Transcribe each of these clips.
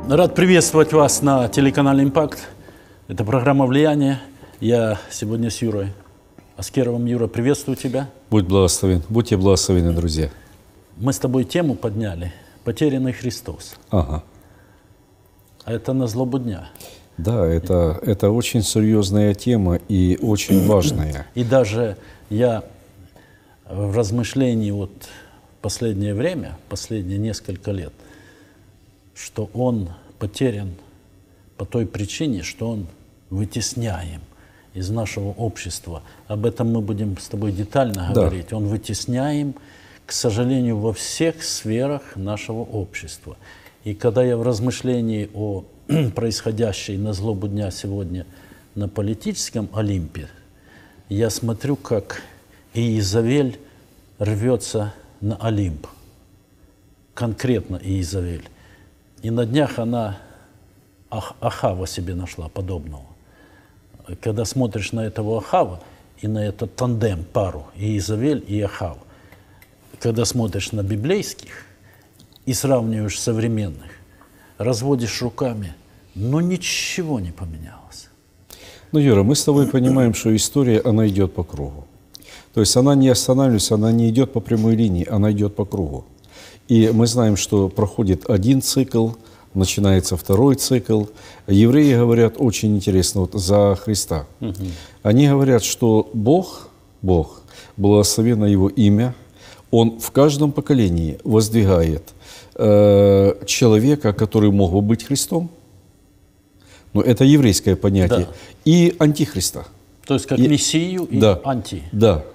Рад приветствовать вас на телеканале «Импакт». Это программа «Влияние». Я сегодня с Юрой Аскеровым. Юра, приветствую тебя. Будь благословен. Будьте благословены, друзья. Мы с тобой тему подняли «Потерянный Христос». Ага. А это на злобу дня. Да, это очень серьезная тема и очень важная. И даже я в размышлении вот последнее время, последние несколько лет, что он потерян по той причине, что он вытесняем из нашего общества. Об этом мы будем с тобой детально говорить. Он вытесняем, к сожалению, во всех сферах нашего общества. И когда я в размышлении о происходящей на злобу дня сегодня на политическом Олимпе, я смотрю, как Иезавель рвется на Олимп. Конкретно Иезавель. И на днях она Ахава себе нашла подобного. Когда смотришь на этого Ахава и на этот тандем, пару, Иезавель и Ахав, когда смотришь на библейских и сравниваешь современных, разводишь руками, но ничего не поменялось. Ну, Юра, мы с тобой понимаем, что история, она идет по кругу. То есть она не останавливается, она не идет по прямой линии, она идет по кругу. И мы знаем, что проходит один цикл, начинается второй цикл. Евреи говорят очень интересно вот, за Христа. Они говорят, что Бог, благословенно Его имя, Он в каждом поколении воздвигает человека, который мог бы быть Христом, но это еврейское понятие, и антихриста. То есть как Мессию и анти. Да.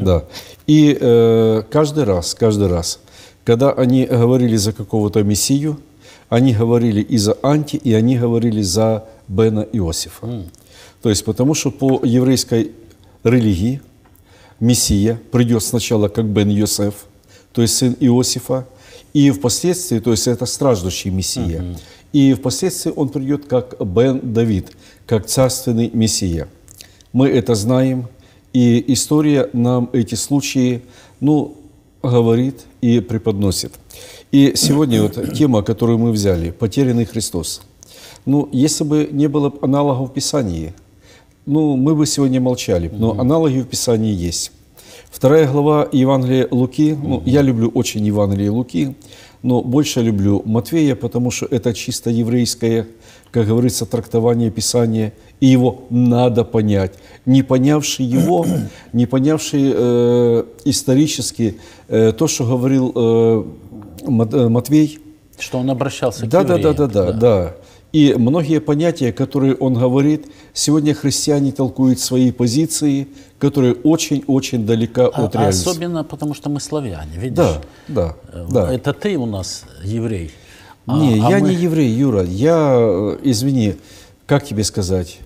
И каждый раз, когда они говорили за какого-то Мессию, они говорили и за анти, и они говорили за Бена Иосифа. То есть потому что по еврейской религии Мессия придет сначала как Бен Йосеф, то есть сын Иосифа, и впоследствии, то есть это страждущий Мессия, и впоследствии он придет как Бен Давид, как царственный Мессия. Мы это знаем, и история нам эти случаи, говорит и преподносит. И сегодня вот тема, которую мы взяли, «Потерянный Христос». Если бы не было аналогов в Писании, мы бы сегодня молчали, но аналоги в Писании есть. 2 глава Евангелия Луки, я люблю очень Евангелие Луки, но больше люблю Матфея, потому что это чисто еврейское, как говорится, трактование Писания, и его надо понять. Не понявший его, не понявший исторически то, что говорил Матвей. Что он обращался к евреям. Да. И многие понятия, которые он говорит, сегодня христиане толкуют свои позиции, которые очень-очень далека от реальности. Особенно потому, что мы славяне, видишь? Да. Это ты у нас еврей. Я не еврей, Юра. Я, извини, как тебе сказать,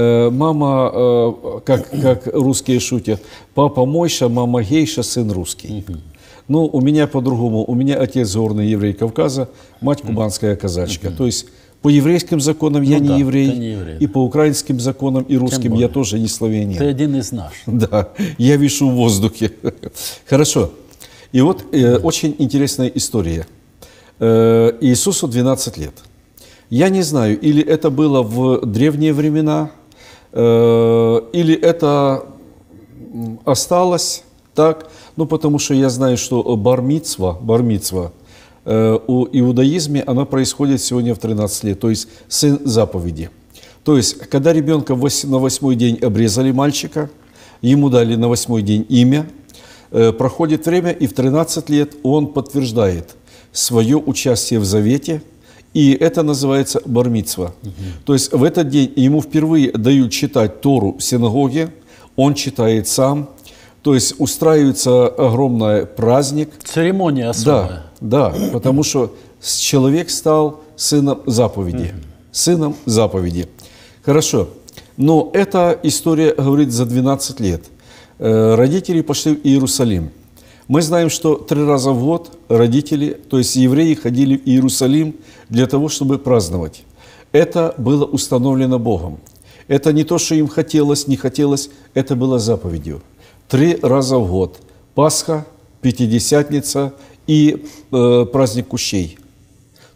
мама, как русские шутят, папа Мойша, мама Гейша, сын русский. У меня по-другому. У меня отец горный еврей Кавказа, мать кубанская казачка. То есть по еврейским законам я не еврей, и по украинским законам и русским я тоже не славянин. Ты один из нас. Да, я вишу в воздухе. Хорошо. И вот очень интересная история. Иисусу 12 лет. Я не знаю, или это было в древние времена, или это осталось так, потому что я знаю, что бар-мицва у иудаизме, она происходит сегодня в 13 лет, то есть сын заповеди. То есть, когда ребенка на 8-й день обрезали мальчика, ему дали на 8-й день имя, проходит время, и в 13 лет он подтверждает свое участие в завете, и это называется бар-мицва. То есть в этот день ему впервые дают читать Тору в синагоге, он читает сам, то есть устраивается огромный праздник. Церемония особая. Да, потому что человек стал сыном заповеди. Сыном заповеди. Хорошо. Но эта история говорит за 12 лет. Родители пошли в Иерусалим. Мы знаем, что 3 раза в год родители, то есть евреи, ходили в Иерусалим для того, чтобы праздновать. Это было установлено Богом. Это не то, что им хотелось, не хотелось, это было заповедью. 3 раза в год. Пасха, Пятидесятница и праздник кущей.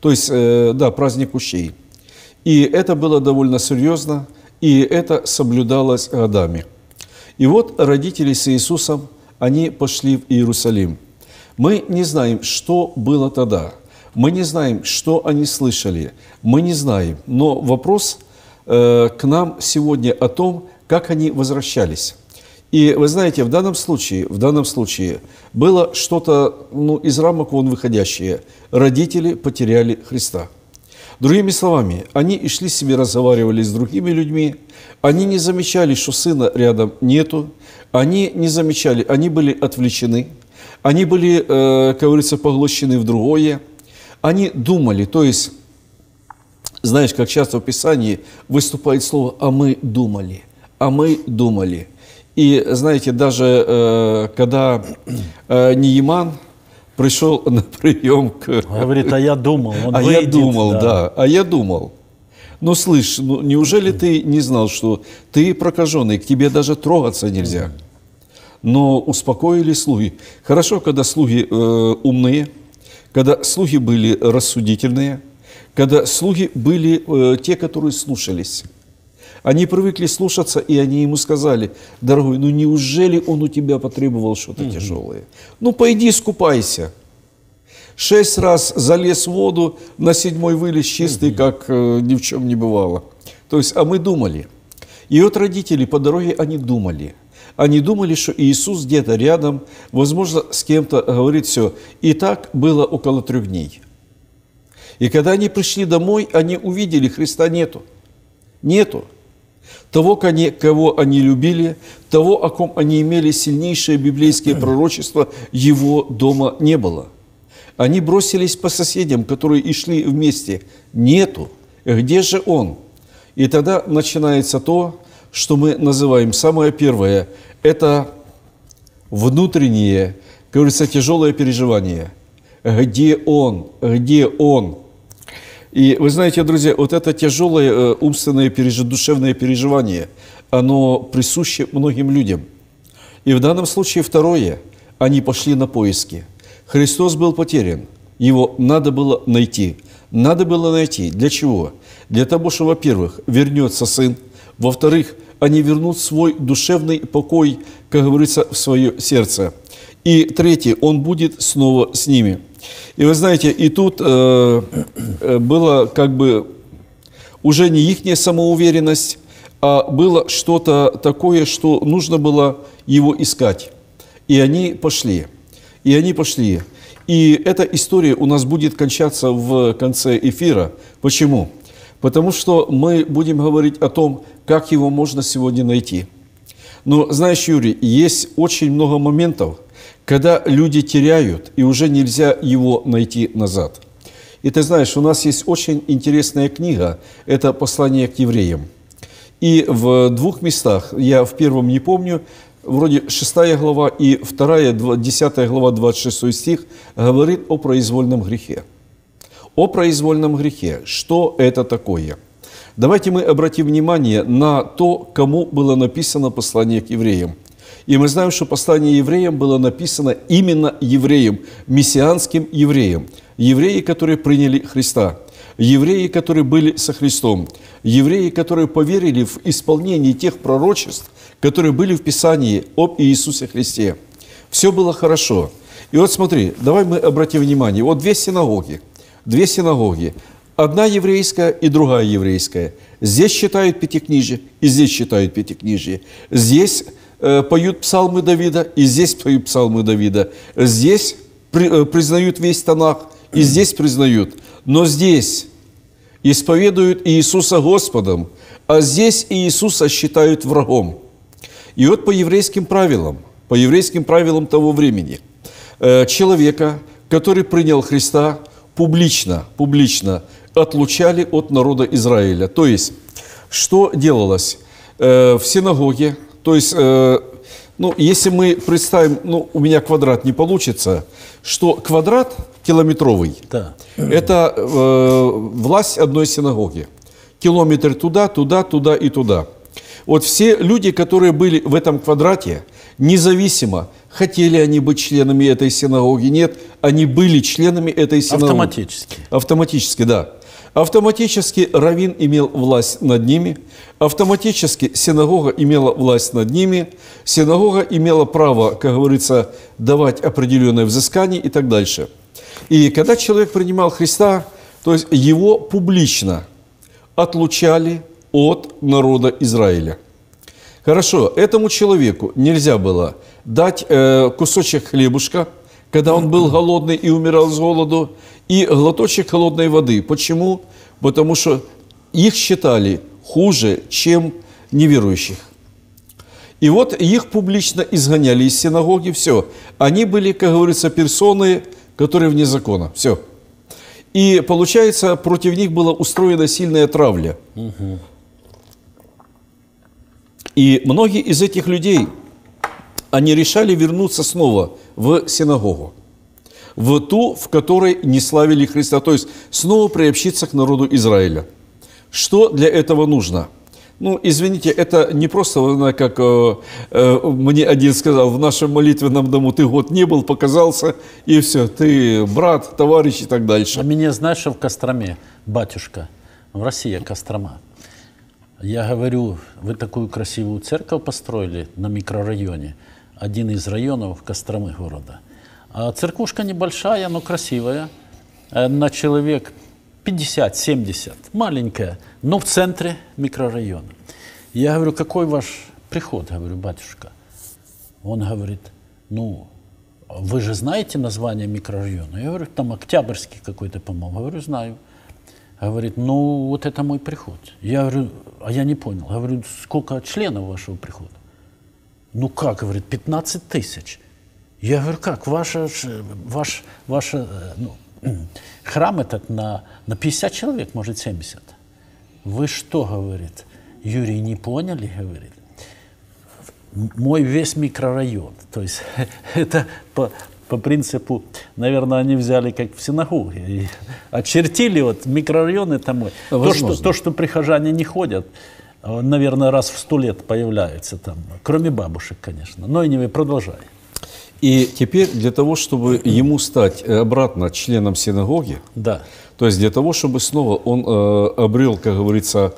То есть, да, праздник кущей. И это было довольно серьезно, и это соблюдалось годами. И вот родители с Иисусом, они пошли в Иерусалим. Мы не знаем, что было тогда. Мы не знаем, что они слышали. Мы не знаем. Но вопрос к нам сегодня о том, как они возвращались. И вы знаете, в данном случае было что-то из рамок вон выходящее. Родители потеряли Христа. Другими словами, они и шли себе, разговаривали с другими людьми, они не замечали, что сына рядом нету, они не замечали, они были отвлечены, они были, как говорится, поглощены в другое, они думали, то есть, знаешь, как часто в Писании выступает слово «а мы думали», «а мы думали». И, знаете, даже когда Нееман пришел на прием к... Говорит, а я думал, он а выйдет. Я думал, да, а я думал. Ну, слышь, неужели ты не знал, что ты прокаженный, к тебе даже трогаться нельзя? Но успокоили слуги. Хорошо, когда слуги умные, когда слуги были рассудительные, когда слуги были те, которые слушались. Они привыкли слушаться, и они ему сказали: дорогой, ну неужели он у тебя потребовал что-то тяжелое? Ну пойди искупайся. 6 раз залез в воду, на 7-й вылез чистый, как ни в чем не бывало. То есть, а мы думали. И вот родители по дороге, они думали. Они думали, что Иисус где-то рядом, возможно, с кем-то говорит все. И так было около 3 дней. И когда они пришли домой, они увидели, Христа нету. Нету. Того, кого они любили, того, о ком они имели сильнейшее библейское пророчество, его дома не было. Они бросились по соседям, которые и шли вместе. Нету. Где же он? И тогда начинается то, что мы называем самое первое. Это внутреннее, как говорится, тяжелое переживание. Где он? Где он? И вы знаете, друзья, вот это тяжелое умственное, душевное переживание, оно присуще многим людям. И в данном случае второе, они пошли на поиски. Христос был потерян, его надо было найти. Надо было найти. Для чего? Для того, что, во-первых, вернется Сын, во-вторых, они вернут свой душевный покой, как говорится, в свое сердце. И третье, Он будет снова с ними. И вы знаете, и тут было как бы уже не ихняя самоуверенность, а было что-то такое, что нужно было его искать. И они пошли. И они пошли. И эта история у нас будет кончаться в конце эфира. Почему? Потому что мы будем говорить о том, как его можно сегодня найти. Но, знаешь, Юрий, есть очень много моментов, когда люди теряют, и уже нельзя его найти назад. И ты знаешь, у нас есть очень интересная книга, это «Послание к евреям». И в 2 местах, я в первом не помню, вроде 6 глава и 2, 10 глава, 26 стих, говорит о произвольном грехе. О произвольном грехе. Что это такое? Давайте мы обратим внимание на то, кому было написано послание к евреям. И мы знаем, что послание евреям было написано именно евреям, мессианским евреям. Евреи, которые приняли Христа. Евреи, которые были со Христом. Евреи, которые поверили в исполнение тех пророчеств, которые были в Писании об Иисусе Христе. Все было хорошо. И вот смотри, давай мы обратим внимание. Вот 2 синагоги. 2 синагоги. Одна еврейская и другая еврейская. Здесь читают Пятикнижие, и здесь читают Пятикнижие. Здесь поют псалмы Давида, и здесь поют псалмы Давида. Здесь признают весь Танах, и здесь признают. Но здесь исповедуют Иисуса Господом, а здесь Иисуса считают врагом. И вот по еврейским правилам того времени, человека, который принял Христа, публично отлучали от народа Израиля. То есть, что делалось? В синагоге, то есть, если мы представим, у меня квадрат не получится, что квадрат километровый, да, это власть одной синагоги. Километр туда, туда, туда и туда. Вот все люди, которые были в этом квадрате, независимо, хотели они быть членами этой синагоги, нет, они были членами этой синагоги. Автоматически. Автоматически, да. Автоматически раввин имел власть над ними, автоматически синагога имела власть над ними, синагога имела право, как говорится, давать определенное взыскание и так дальше. И когда человек принимал Христа, то есть его публично отлучали от народа Израиля. Хорошо, этому человеку нельзя было дать кусочек хлебушка, когда он был голодный и умирал с голоду, и глоточек холодной воды. Почему? Потому что их считали хуже, чем неверующих. И вот их публично изгоняли из синагоги, все. Они были, как говорится, персоны, которые вне закона, все. И получается, против них была устроена сильная травля. И многие из этих людей, они решали вернуться снова в синагогу, в ту, в которой не славили Христа, то есть снова приобщиться к народу Израиля. Что для этого нужно? Ну, извините, это не просто, как мне один сказал, в нашем молитвенном дому ты год не был, показался, и все, ты брат, товарищ и так дальше. А меня, знаешь, что в Костроме, батюшка, в России Кострома. Я говорю, вы такую красивую церковь построили на микрорайоне, один из районов Костромы города. А церквушка небольшая, но красивая, на человек 50-70, маленькая, но в центре микрорайона. Я говорю, какой ваш приход? Говорю, батюшка. Он говорит, ну, вы же знаете название микрорайона? Я говорю, там Октябрьский какой-то, по-моему. Говорю, знаю. Говорит, ну, вот это мой приход. Я говорю, а я не понял. Говорю, сколько членов вашего прихода? Ну как, говорит, 15 тысяч. Я говорю, как, ваш храм этот на 50 человек, может 70. Вы что, говорит, Юрий, не поняли, говорит? Мой весь микрорайон. То есть это по принципу, наверное, они взяли как в синагоге. И очертили вот микрорайон это мой. То, что прихожане не ходят, наверное, раз в 100 лет появляются там. Кроме бабушек, конечно. Но и не продолжай. И теперь для того, чтобы ему стать обратно членом синагоги, да. То есть для того, чтобы снова он обрел, как говорится,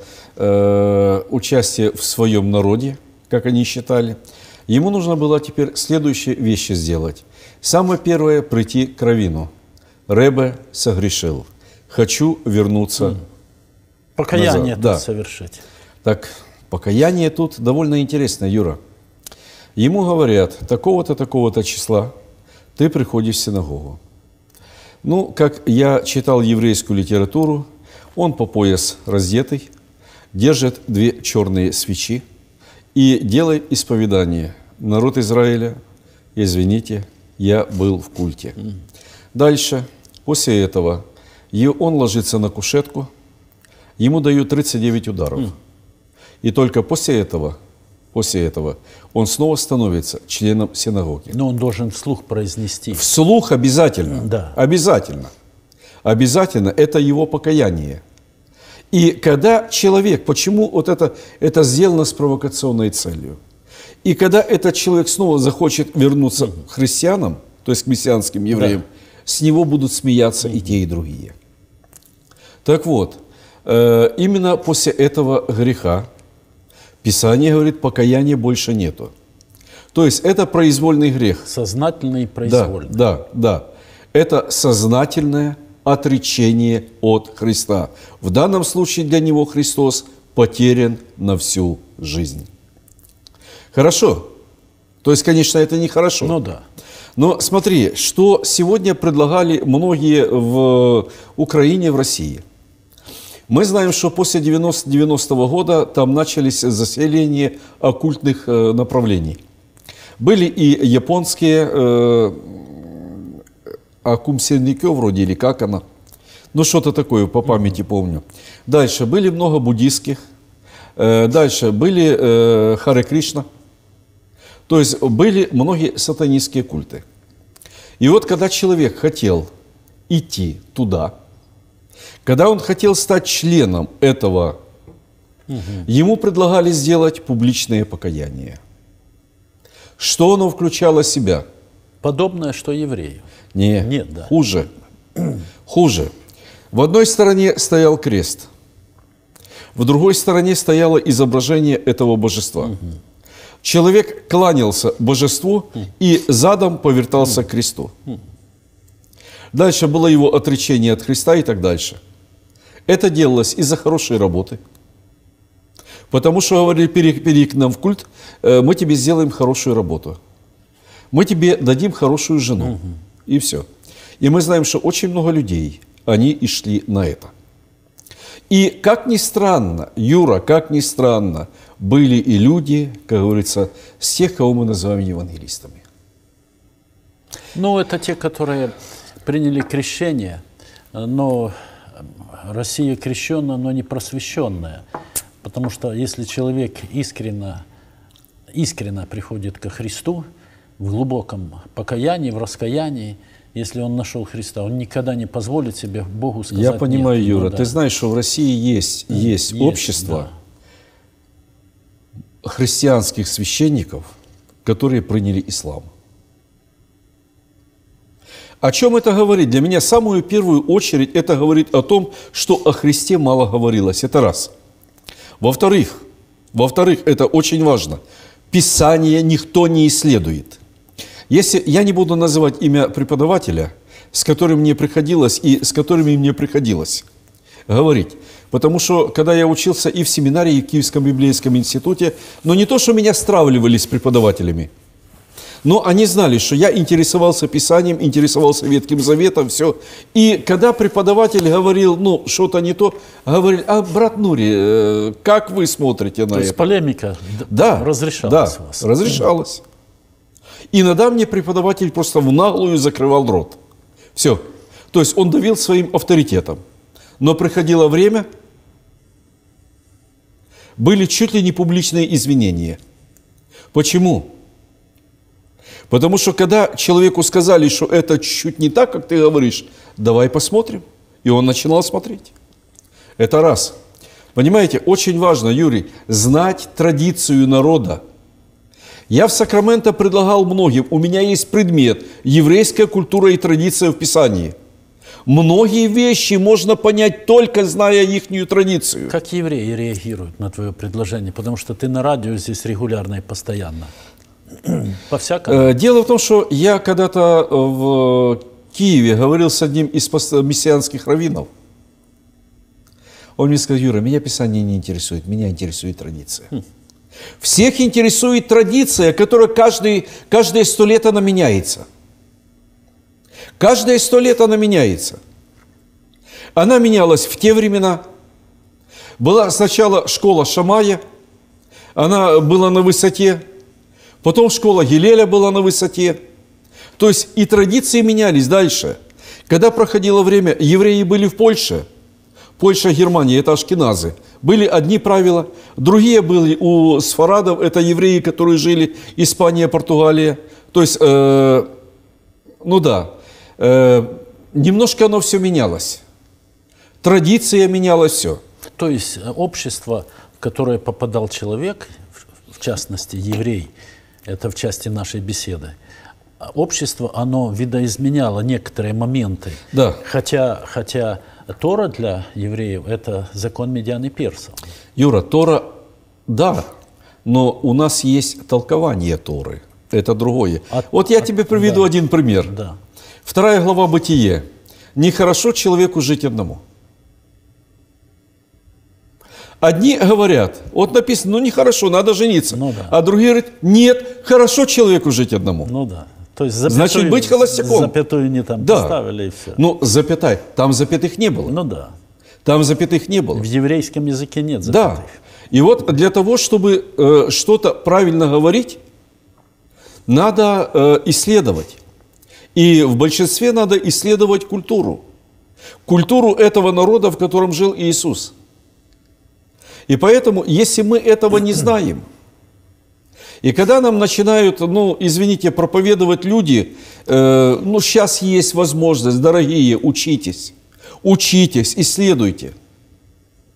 участие в своем народе, как они считали, ему нужно было теперь следующие вещи сделать. Самое первое – прийти к раввину. Ребе согрешил. Хочу вернуться покаяние назад. Тут совершить. Так, покаяние тут довольно интересно, Юра. Ему говорят, такого-то, такого-то числа ты приходишь в синагогу. Ну, как я читал еврейскую литературу, он по пояс раздетый, держит 2 черные свечи и делает исповедание. Народ Израиля, извините, я был в культе. Дальше, после этого, он ложится на кушетку, ему дают 39 ударов. И только после этого он снова становится членом синагоги. Но он должен вслух произнести. Вслух обязательно. Да. Обязательно. Обязательно. Это его покаяние. И когда человек, почему вот это сделано с провокационной целью? И когда этот человек снова захочет вернуться к христианам, то есть к мессианским евреям, да, с него будут смеяться и те, и другие. Так вот, именно после этого греха Писание говорит, покаяния больше нету. То есть это произвольный грех. Сознательный и произвольный. Да. Это сознательное отречение от Христа. В данном случае для него Христос потерян на всю жизнь. Хорошо. То есть, конечно, это нехорошо. Ну да. Но смотри, что сегодня предлагали многие в Украине, в России. Мы знаем, что после 90-го года там начались заселения оккультных направлений. Были и японские акумсенникё вроде, или как она. Ну, что-то такое, по памяти помню. Дальше были много буддийских. Дальше были Харе Кришна. То есть были многие сатанистские культы. И вот когда человек хотел идти туда, когда он хотел стать членом этого, ему предлагали сделать публичное покаяние. Что оно включало в себя? Подобное, что еврею. Нет, Нет, да. хуже. Хуже. В одной стороне стоял крест, в другой стороне стояло изображение этого божества. Человек кланялся божеству и задом повертался к кресту. Дальше было его отречение от Христа и так дальше. Это делалось из-за хорошей работы. Потому что говорили, перейди к нам в культ, мы тебе сделаем хорошую работу. Мы тебе дадим хорошую жену. И все. И мы знаем, что очень много людей, они и шли на это. И как ни странно, Юра, как ни странно, были и люди, как говорится, с тех, кого мы называем евангелистами. Ну, это те, которые приняли крещение, но Россия крещенная, но не просвещенная. Потому что если человек искренне приходит ко Христу, в глубоком покаянии, в раскаянии, если он нашел Христа, он никогда не позволит себе Богу сказать Я понимаю, нет. Юра, Ну, да. ты знаешь, что в России есть общество христианских священников, которые приняли ислам. О чем это говорит? Для меня в самую первую очередь это говорит о том, что о Христе мало говорилось. Это раз. Во-вторых, это очень важно. Писание никто не исследует. Если я не буду называть имя преподавателя, с которым мне приходилось и с которыми мне приходилось говорить, потому что когда я учился и в семинарии, и в Киевском библейском институте, но не то, что меня стравливали с преподавателями, но они знали, что я интересовался Писанием, интересовался Ветхим Заветом, все. И когда преподаватель говорил, ну, что-то не то, говорили, а, брат Нури, как вы смотрите на То есть это? полемика разрешалась Да, у вас? разрешалась. Иногда мне преподаватель просто в наглую закрывал рот. Все. То есть он давил своим авторитетом. Но приходило время, были чуть ли не публичные извинения. Почему? Потому что когда человеку сказали, что это чуть не так, как ты говоришь, давай посмотрим. И он начинал смотреть. Это раз. Понимаете, очень важно, Юрий, знать традицию народа. Я в Сакраменто предлагал многим, у меня есть предмет «Еврейская культура и традиция в Писании». Многие вещи можно понять, только зная ихнюю традицию. Как евреи реагируют на твое предложение? Потому что ты на радио здесь регулярно и постоянно. По-всякому. Дело в том, что я когда-то в Киеве говорил с одним из мессианских раввинов. Он мне сказал: Юра, меня Писание не интересует, меня интересует традиция. Всех интересует традиция, которая каждые 100 лет она меняется. Каждые 100 лет она меняется. Она менялась в те времена. Была сначала школа Шамая, она была на высоте. Потом школа Гилеля была на высоте. То есть и традиции менялись дальше. Когда проходило время, евреи были в Польше. Польша, Германия – это ашкеназы. Были одни правила, другие были у сфарадов, это евреи, которые жили Испания, Португалия. То есть, немножко оно все менялось. Традиция менялась, все. То есть общество, в которое попадал человек, в частности еврей, это в части нашей беседы, общество, оно видоизменяло некоторые моменты. Да. Хотя Тора для евреев – это закон медян и персов. Юра, Тора, да, но у нас есть толкование Торы. Это другое. Вот я тебе приведу один пример. Да. 2 глава Бытие. Нехорошо человеку жить одному. Одни говорят, вот написано, ну нехорошо, надо жениться. Ну, да. А другие говорят, нет, хорошо человеку жить одному. Ну да. То есть запятую, Значит, быть холостяком. Запятую не там Да. поставили и все. Ну, запятай, там запятых не было. Ну да. Там запятых не было. В еврейском языке нет Да. запятых. И вот для того, чтобы что-то правильно говорить, надо исследовать. И в большинстве надо исследовать культуру. Культуру этого народа, в котором жил Иисус. И поэтому, если мы этого не знаем, и когда нам начинают, извините, проповедовать люди, сейчас есть возможность, дорогие, учитесь, исследуйте.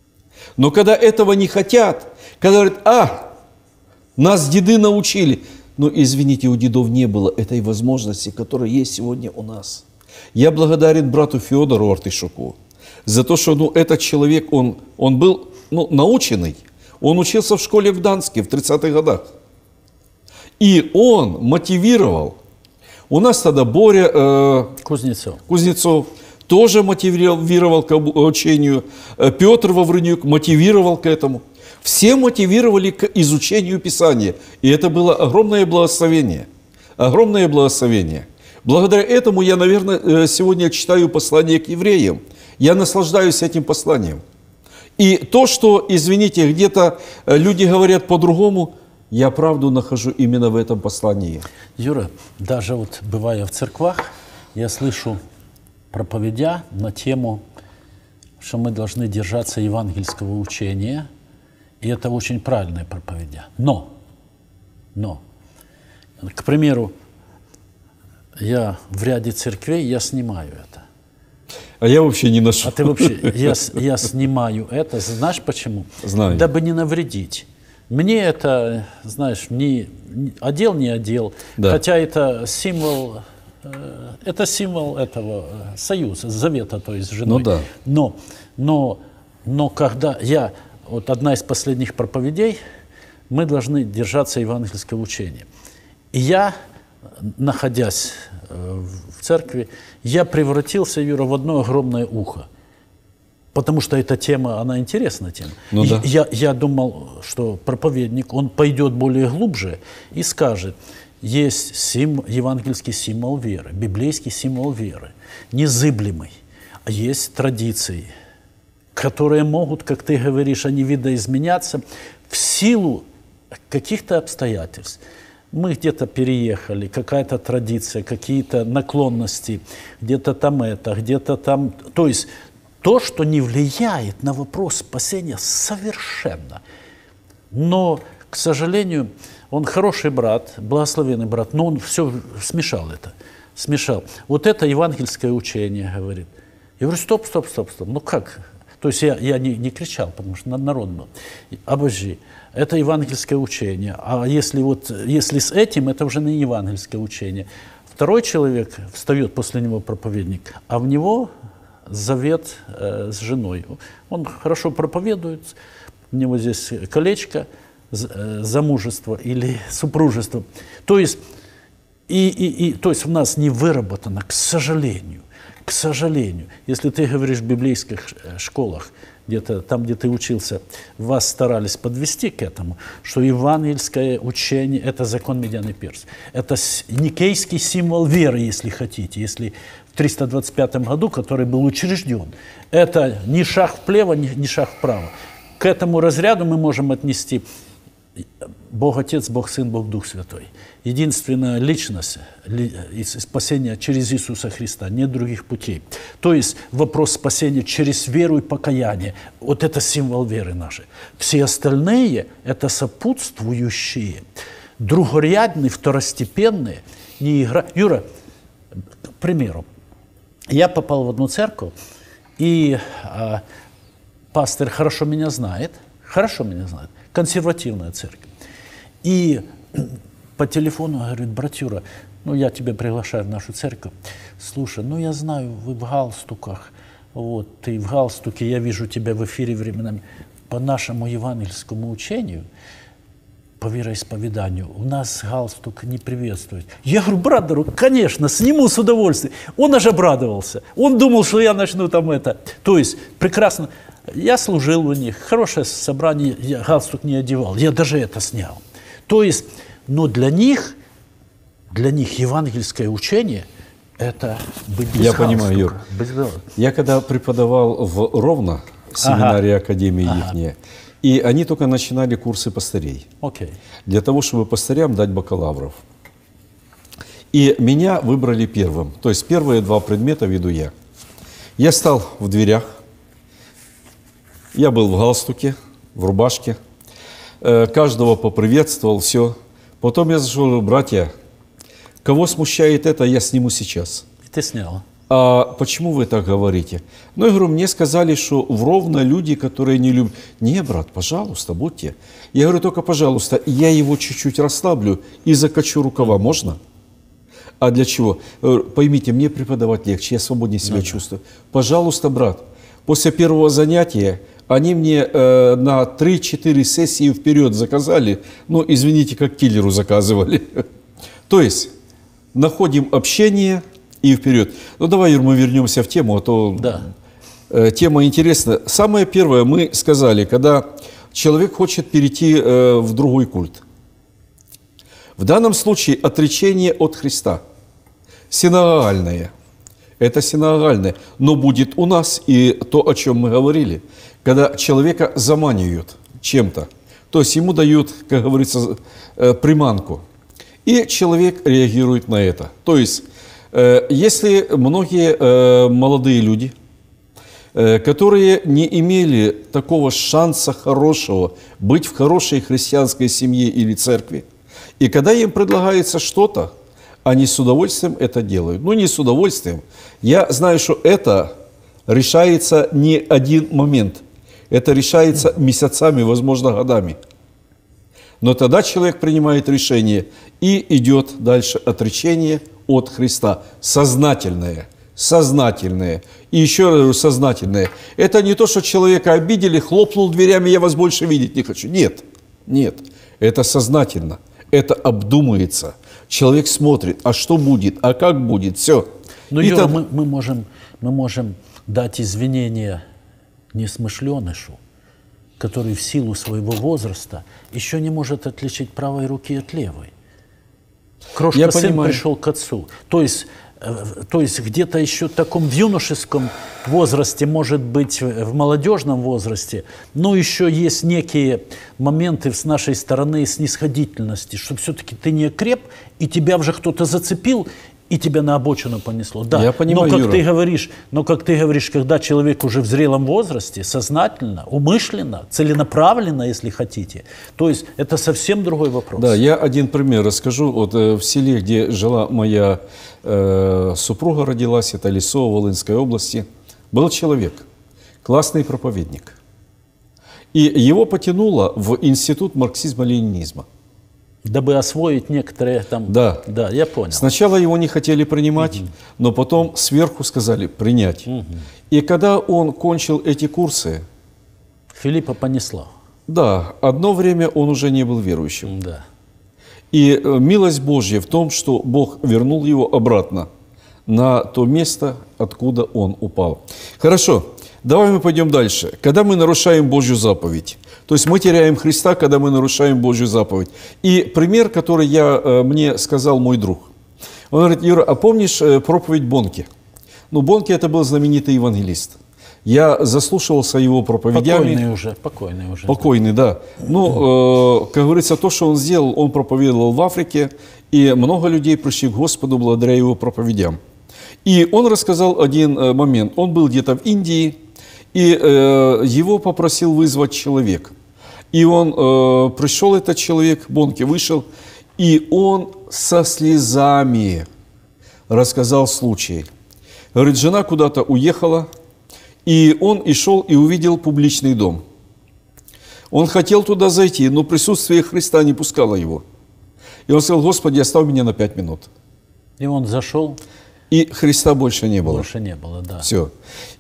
Но когда этого не хотят, когда говорят, нас деды научили, Но, извините, у дедов не было этой возможности, которая есть сегодня у нас. Я благодарен брату Федору Артышуку за то, что этот человек, он был наученный. Он учился в школе в Гданске в 30-х годах. И он мотивировал. У нас тогда Боря Кузнецов тоже мотивировал к обучению. Петр Вавренюк мотивировал к этому. Все мотивировали к изучению Писания. И это было огромное благословение. Огромное благословение. Благодаря этому я, наверное, сегодня читаю послание к евреям. Я наслаждаюсь этим посланием. И то, что, извините, где-то люди говорят по-другому, я правду нахожу именно в этом послании. Юра, даже вот бывая в церквах, я слышу проповедя на тему, что мы должны держаться евангельского учения, и это очень правильная проповедя. Но, к примеру, я в ряде церквей, я снимаю это. А я вообще не ношу. А ты вообще, я снимаю это, знаешь почему? Знаю. Дабы не навредить. Мне это, знаешь, одел, не одел, да. Хотя это символ этого союза, завета, то есть с женой. Ну, да. Но когда вот одна из последних проповедей, мы должны держаться евангельского учения. И я, находясь в церкви, я превратился, Юра, в одно огромное ухо. Потому что эта тема, она интересная тема. Ну, да. Я думал, что проповедник, он пойдет более глубже и скажет, есть евангельский символ веры, библейский символ веры, незыблемый. А есть традиции, которые могут, как ты говоришь, они видоизменяться в силу каких-то обстоятельств. Мы где-то переехали, какая-то традиция, какие-то наклонности, где-то там это, где-то там... То есть то, что не влияет на вопрос спасения совершенно. Но, к сожалению, он хороший брат, благословенный брат, но он все смешал это. Смешал. Вот это евангельское учение, говорит. Я говорю, стоп. Ну как? То есть я не кричал, потому что народ был. Обожди. Это евангельское учение. А если с этим, это уже не евангельское учение. Второй человек встает после него проповедник, а в него завет с женой. Он хорошо проповедует, у него здесь колечко, замужество или супружество. То есть, то есть у нас не выработано, к сожалению, если ты говоришь в библейских школах, где-то там, где ты учился, вас старались подвести к этому, что евангельское учение – это закон медяный перст. Это никейский символ веры, если хотите, если в 325 году, который был учрежден. Это ни шаг вправо, ни шаг вправо. К этому разряду мы можем отнести Бог Отец, Бог Сын, Бог Дух Святой. Единственная личность спасения через Иисуса Христа, нет других путей. То есть вопрос спасения через веру и покаяние. Вот это символ веры нашей. Все остальные – это сопутствующие, другорядные, второстепенные, не игра. Юра, к примеру, я попал в одну церковь, и пастор хорошо меня знает, консервативная церковь. И по телефону говорит, братюра, я тебя приглашаю в нашу церковь. Слушай, я знаю, вы в галстуках, вот, ты в галстуке, я вижу тебя в эфире временами. По нашему евангельскому учению, по вероисповеданию, у нас галстук не приветствует. Я говорю, брат дорогой, конечно, сниму с удовольствием. Он аж обрадовался. Он думал, что я начну там это. То есть, прекрасно. Я служил у них, хорошее собрание, я галстук не одевал, я даже это снял. То есть, но для них евангельское учение – это быть без галстука. Я понимаю, Юр. Я когда преподавал в Ровно, семинарии Академии ихней, и они только начинали курсы пастырей. Для того, чтобы пастырям дать бакалавров. И меня выбрали первым. То есть первые 2 предмета веду я. Я стал в дверях. Я был в галстуке, в рубашке, каждого поприветствовал, все. Потом я зашел, братья, кого смущает это, я сниму сейчас. И ты снял. а почему вы так говорите? Ну, я говорю, мне сказали, что в Ровно люди, которые не любят. Не, брат, пожалуйста, будьте. Я говорю, только, пожалуйста, я его чуть-чуть расслаблю и закачу рукава, можно? А для чего? Поймите, мне преподавать легче, я свободнее себя чувствую. Пожалуйста, брат, после первого занятия они мне на 3-4 сессии вперед заказали. Ну, извините, как киллеру заказывали. То есть, находим общение и вперед. Ну, давай, Юр, мы вернемся в тему, а то тема интересная. Самое первое, мы сказали, когда человек хочет перейти в другой культ. В данном случае отречение от Христа. Синагогальное. Это синагогальное. Но будет у нас и то, о чем мы говорили, когда человека заманивают чем-то. То есть ему дают, как говорится, приманку. И человек реагирует на это. То есть, если многие молодые люди, которые не имели такого шанса хорошего быть в хорошей христианской семье или церкви, и когда им предлагается что-то, они с удовольствием это делают. Ну, не с удовольствием. Я знаю, что это решается не один момент. Это решается месяцами, возможно, годами. Но тогда человек принимает решение и идет дальше отречение от Христа. Сознательное. Сознательное. И еще раз говорю, сознательное. Это не то, что человека обидели, хлопнул дверями, я вас больше видеть не хочу. Нет. Нет. Это сознательно. Это обдумывается. Человек смотрит, а что будет, а как будет, все. Ну, Юра, мы можем дать извинения несмышленышу, который в силу своего возраста еще не может отличить правой руки от левой. Крошка сын пришел к отцу. То есть где-то еще в таком юношеском возрасте, может быть, в молодежном возрасте, но еще есть некие моменты с нашей стороны снисходительности, что все-таки ты не креп, и тебя уже кто-то зацепил, и тебя на обочину понесло. Да, я понимаю, но как ты говоришь, когда человек уже в зрелом возрасте, сознательно, умышленно, целенаправленно, если хотите, то есть это совсем другой вопрос. Да, я один пример расскажу. Вот в селе, где жила моя супруга, родилась, это Лисово, Волынской области, был человек, классный проповедник. И его потянуло в институт марксизма-ленинизма. Дабы освоить некоторые там... Да. Да, я понял. Сначала его не хотели принимать, но потом сверху сказали принять. И когда он кончил эти курсы... Филиппа понесла. Да, одно время он уже не был верующим. Да. И милость Божья в том, что Бог вернул его обратно на то место, откуда он упал. Хорошо, давай мы пойдем дальше. Когда мы нарушаем Божью заповедь, то есть мы теряем Христа, когда мы нарушаем Божью заповедь. И пример, который мне сказал мой друг. Он говорит: Юра, а помнишь проповедь Бонке? Ну, Бонке это был знаменитый евангелист. Я заслушивался его проповедями. Покойный уже. Покойный, да. Ну, как говорится, то, что он сделал, он проповедовал в Африке, и много людей пришли к Господу благодаря его проповедям. И он рассказал один момент. Он был где-то в Индии, и его попросил вызвать человек. И он пришел, этот человек, Бонке вышел, и он со слезами рассказал случай. Говорит, жена куда-то уехала, и он и шел и увидел публичный дом. Он хотел туда зайти, но присутствие Христа не пускало его. И он сказал: Господи, оставь меня на 5 минут. И он зашел. И Христа больше не было. Больше не было, да. Все.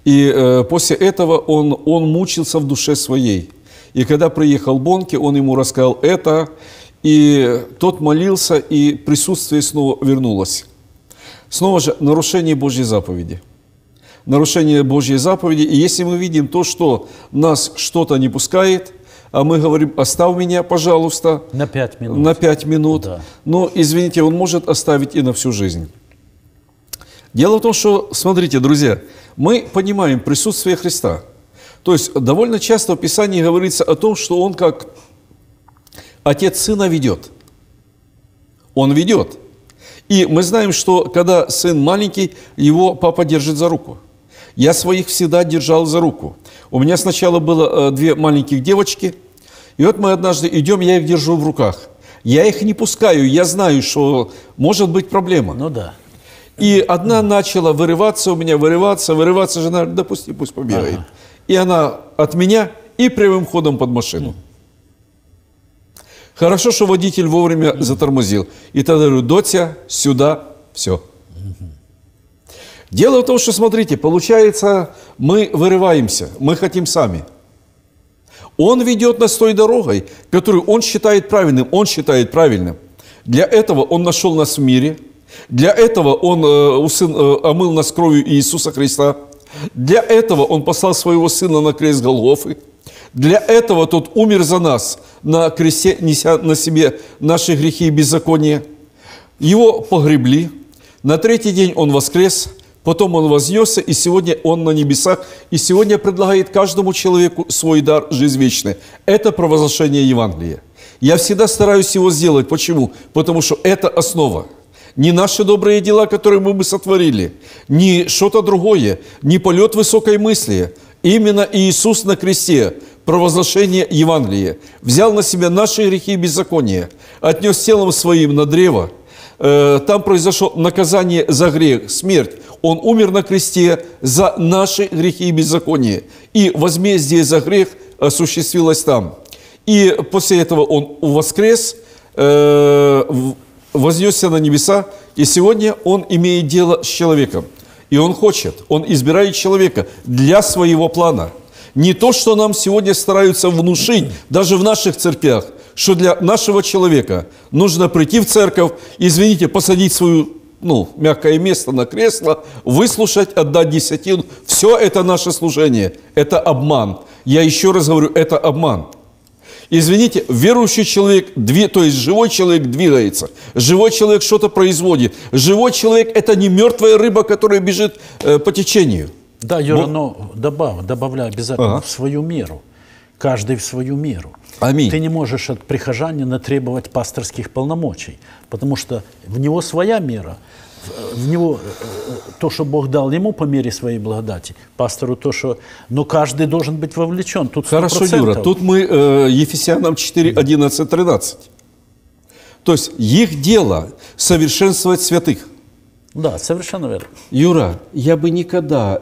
И после этого он мучился в душе своей. И когда приехал Бонке, он ему рассказал это, и тот молился, и присутствие снова вернулось. Снова же нарушение Божьей заповеди. Нарушение Божьей заповеди. И если мы видим то, что нас что-то не пускает, а мы говорим: оставь меня, пожалуйста. На 5 минут. На 5 минут. Да. Но, извините, он может оставить и на всю жизнь. Дело в том, что, смотрите, друзья, мы понимаем присутствие Христа. То есть довольно часто в Писании говорится о том, что Он как отец сына ведет. Он ведет. И мы знаем, что когда сын маленький, его папа держит за руку. Я своих всегда держал за руку. У меня сначала было 2 маленьких девочки, и вот мы однажды идем, я их держу в руках. Я их не пускаю, я знаю, что может быть проблема. Ну да. И одна начала вырываться у меня, вырываться, жена говорит, да пусть побегает. Ага. И она от меня и прямым ходом под машину. Хорошо, что водитель вовремя затормозил. И тогда говорю, Дотя, сюда, все. Дело в том, что, смотрите, получается, мы вырываемся, мы хотим сами. Он ведет нас той дорогой, которую он считает правильным, Для этого он нашел нас в мире, для этого он омыл нас кровью Иисуса Христа, для этого он послал своего Сына на крест Голгофы, для этого тот умер за нас на кресте, неся на себе наши грехи и беззакония. Его погребли, на третий день он воскрес, потом он вознесся, и сегодня он на небесах, и сегодня предлагает каждому человеку свой дар жизнь вечная. Это провозглашение Евангелия. Я всегда стараюсь его сделать. Почему? Потому что это основа. Не наши добрые дела, которые мы бы сотворили, не что-то другое, не полет высокой мысли. Именно Иисус на кресте, провозглашение Евангелия, взял на себя наши грехи и беззакония, отнес телом своим на древо. Там произошло наказание за грех, смерть. Он умер на кресте за наши грехи и беззакония. И возмездие за грех осуществилось там. И после этого он воскрес, вознесся на небеса, и сегодня он имеет дело с человеком. И он избирает человека для своего плана. Не то, что нам сегодня стараются внушить, даже в наших церквях, что для нашего человека нужно прийти в церковь, извините, посадить свое мягкое место на кресло, выслушать, отдать десятину. Все это наше служение. Это обман. Я еще раз говорю, это обман. Извините, верующий человек, то есть живой человек двигается, живой человек что-то производит. Живой человек – это не мертвая рыба, которая бежит по течению. Да, Юра, но добавляй обязательно в свою меру. Каждый в свою меру. Аминь. Ты не можешь от прихожанина требовать пасторских полномочий, потому что в него своя мера. В него то, что Бог дал ему по мере своей благодати, пастору то, что... Но каждый должен быть вовлечен. Тут 100%. Хорошо, Юра, тут мы Ефесянам 4, 11, 13. То есть их дело совершенствовать святых. Да, совершенно верно. Юра, я бы никогда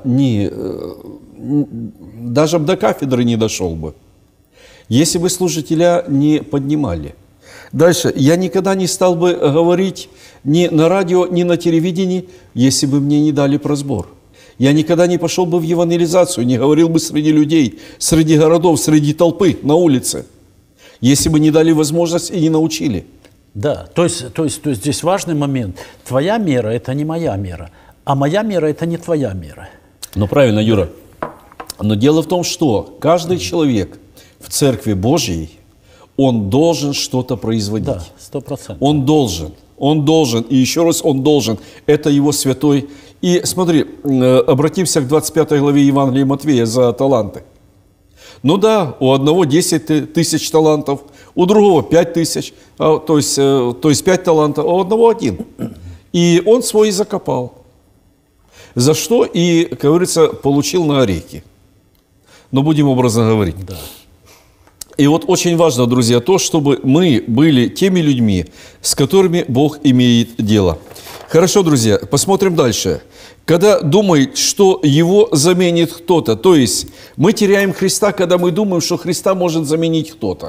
даже до кафедры не дошел бы, если бы служителя не поднимали. Дальше, я никогда не стал бы говорить ни на радио, ни на телевидении, если бы мне не дали просбор. Я никогда не пошел бы в евангелизацию, не говорил бы среди людей, среди городов, среди толпы, на улице, если бы не дали возможность и не научили. Да, то есть здесь важный момент. Твоя мера – это не моя мера, а моя мера – это не твоя мера. Ну, правильно, Юра. Но дело в том, что каждый человек в Церкви Божьей, он должен что-то производить. Да, 100%. Он должен, и еще раз он должен. Это его святой. И смотри, обратимся к 25 главе Евангелия Матвея за таланты. Ну да, у одного 10 тысяч талантов, у другого 5 тысяч, то есть 5 талантов, а у одного 1. И он свой закопал. За что и, как говорится, получил на орехи. Но будем образно говорить. Да. И вот очень важно, друзья, то, чтобы мы были теми людьми, с которыми Бог имеет дело. Хорошо, друзья, посмотрим дальше. Когда думает, что его заменит кто-то, то есть мы теряем Христа, когда мы думаем, что Христа может заменить кто-то.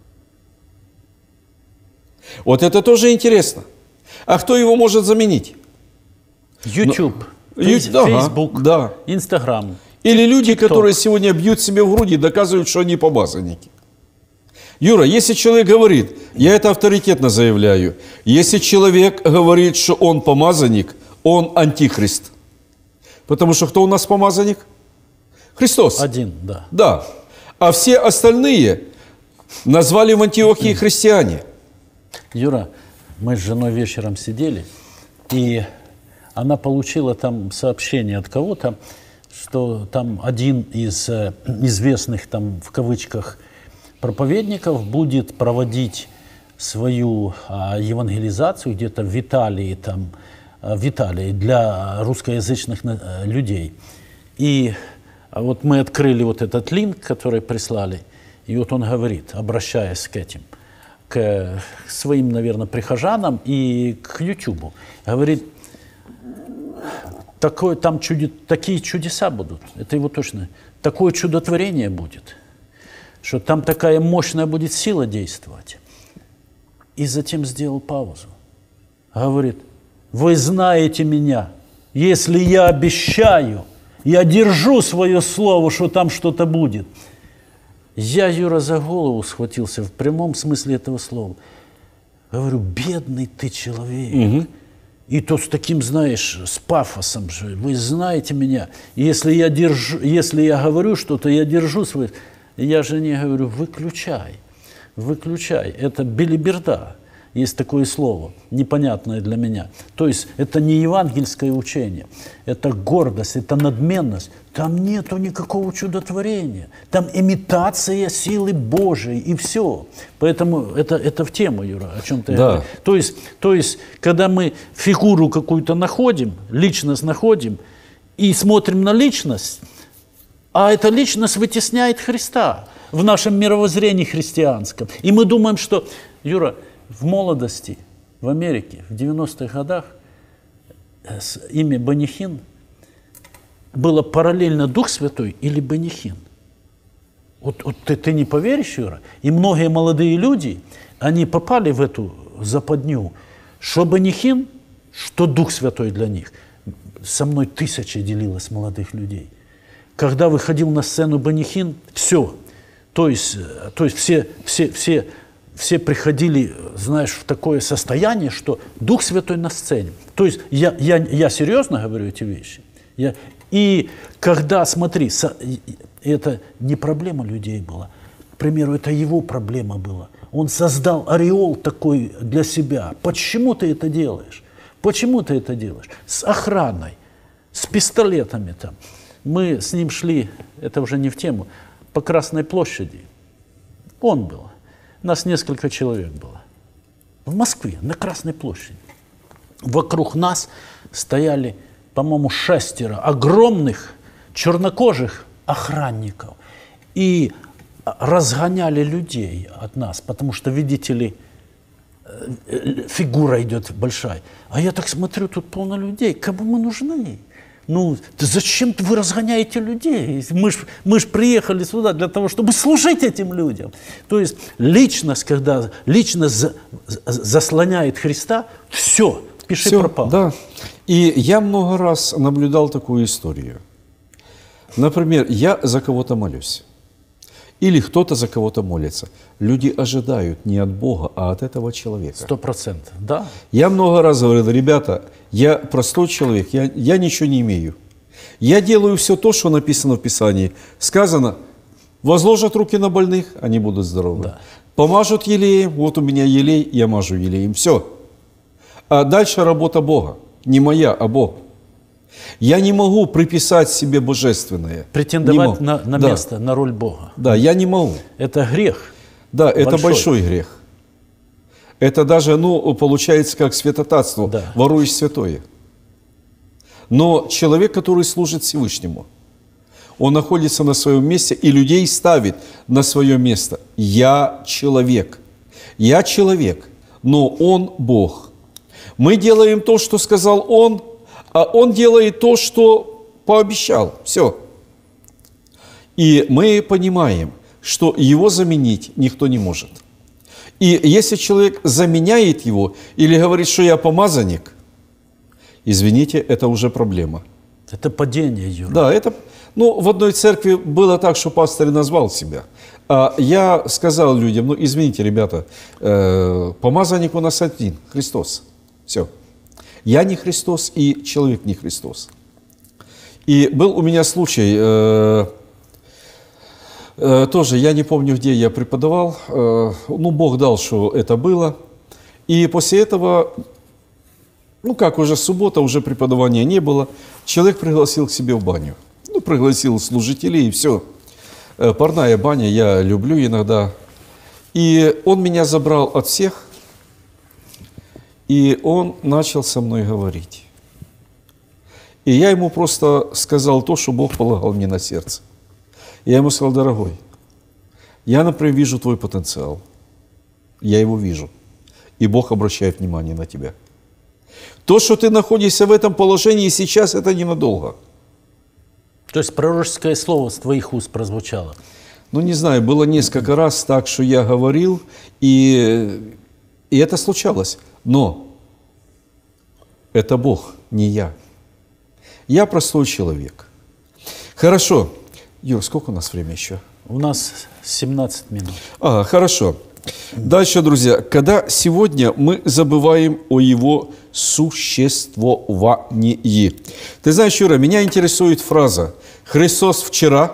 Вот это тоже интересно. А кто его может заменить? YouTube, Facebook, Instagram. Или люди, TikTok. которые сегодня бьют себе в груди и доказывают, что они помазанники. Юра, если человек говорит, я это авторитетно заявляю, если человек говорит, что он помазанник, он антихрист. Потому что кто у нас помазанник? Христос. Один, да. Да. А все остальные назвали в Антиохии христиане. Юра, мы с женой вечером сидели, и она получила там сообщение от кого-то, что там один из известных, там, в кавычках, проповедников будет проводить свою евангелизацию где-то в Италии, для русскоязычных людей. И вот мы открыли вот этот линк, который прислали, и вот он говорит, обращаясь к своим, наверное, прихожанам и к Ютубу, говорит, такие чудеса будут, это его точно. Такое чудотворение будет, что там такая мощная будет сила действовать. И затем сделал паузу. Говорит, вы знаете меня, если я обещаю, я держу свое слово, что там что-то будет. Я, Юра, за голову схватился в прямом смысле этого слова. Говорю, бедный ты человек. И то с таким, знаешь, с пафосом же. Вы знаете меня. Если я говорю что-то, я держу свое. Я жене говорю, выключай. Это белиберда. Есть такое слово, непонятное для меня. То есть это не евангельское учение, это гордость, это надменность. Там нету никакого чудотворения. Там имитация силы Божией и все. Поэтому это в тему, Юра, о чем ты говоришь. То есть, когда мы фигуру какую-то находим, личность находим, и смотрим на личность, а эта личность вытесняет Христа в нашем мировоззрении христианском. И мы думаем, что, Юра, в молодости, в Америке, в 90-х годах, имя Бенихин было параллельно Дух Святой или Бенихин. Вот ты не поверишь, Юра, и многие молодые люди, они попали в эту западню, что Бенихин, что Дух Святой для них. Со мной тысячи делилось молодых людей. Когда выходил на сцену Бенихин, все. То есть все приходили, знаешь, в такое состояние, что Дух Святой на сцене. То есть я серьезно говорю эти вещи. И когда, смотри, это не проблема людей была. К примеру, это его проблема была. Он создал ореол такой для себя. Почему ты это делаешь? Почему ты это делаешь? С охраной, с пистолетами там. Мы с ним шли, это уже не в тему, по Красной площади. Он был. Нас несколько человек было. В Москве, на Красной площади. Вокруг нас стояли, по-моему, 6 огромных чернокожих охранников. И разгоняли людей от нас, потому что, видите ли, фигура идет большая. А я так смотрю, тут полно людей. Кому мы нужны? Ну, зачем вы разгоняете людей? Мы ж приехали сюда для того, чтобы служить этим людям. То есть личность, когда личность заслоняет Христа, все, пиши пропало. Да. И я много раз наблюдал такую историю. Например, я за кого-то молюсь. Или кто-то за кого-то молится. Люди ожидают не от Бога, а от этого человека. 100%, да. Я много раз говорил, ребята, я простой человек, я ничего не имею. Я делаю все то, что написано в Писании. Сказано, возложат руки на больных, они будут здоровы. Да. Помажут елеем, вот у меня елей, я мажу елеем. Все. А дальше работа Бога. Не моя, а Бог. Я не могу приписать себе божественное. Претендовать на место, на роль Бога. Да, я не могу. Это грех. Да, это большой грех. Это даже, получается, как святотатство. Да. Воруешь святое. Но человек, который служит Всевышнему, он находится на своем месте и людей ставит на свое место. Я человек, но он Бог. Мы делаем то, что сказал он, а он делает то, что пообещал. Все. И мы понимаем, что его заменить никто не может. И если человек заменяет его или говорит, что я помазанник, извините, это уже проблема. Это падение, Юра. Да, это... в одной церкви было так, что пастор назвал себя. А я сказал людям, извините, ребята, помазанник у нас один, Христос. Все. Я не Христос, и человек не Христос. И был у меня случай, тоже, я не помню, где я преподавал, Бог дал, что это было. И после этого, уже суббота, уже преподавания не было, человек пригласил к себе в баню. Пригласил служителей, и все. Парная баня, я люблю иногда. И он меня забрал от всех, и он начал со мной говорить. И я ему просто сказал то, что Бог полагал мне на сердце. Я ему сказал, дорогой, я, например, вижу твой потенциал. Я его вижу. И Бог обращает внимание на тебя. То, что ты находишься в этом положении сейчас, это ненадолго. То есть пророческое слово с твоих уст прозвучало. Ну, не знаю, было несколько раз так, что я говорил, и это случалось. Но это Бог, не я. Я простой человек. Хорошо. Юр, сколько у нас времени еще? У нас 17 минут. Хорошо. Дальше, друзья. Когда сегодня мы забываем о его существовании. Ты знаешь, Юра, меня интересует фраза «Христос вчера